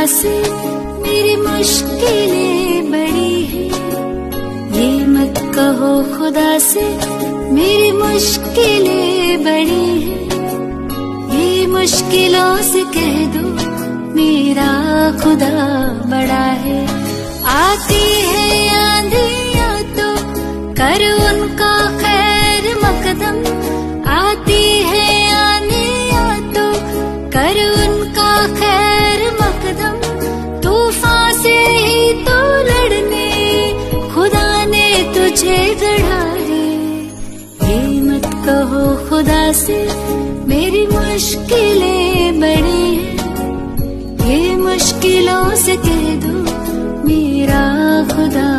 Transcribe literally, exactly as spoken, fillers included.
से मेरी मुश्किलें बड़ी हैं। ये मत कहो खुदा से मेरी मुश्किलें बड़ी हैं। ये मुश्किलों से कह दो मेरा खुदा बड़ा है। आती है आंधियां तो कर उनका खैर मकदम। आती है आंधियां तो कर उनका खैर मकदम। तूफान से ही तो लड़ने खुदा ने तुझे गढ़ा है। ये मत कहो खुदा से मेरी मुश्किलें बड़ी हैं। ये मुश्किलों से कह दो मेरा खुदा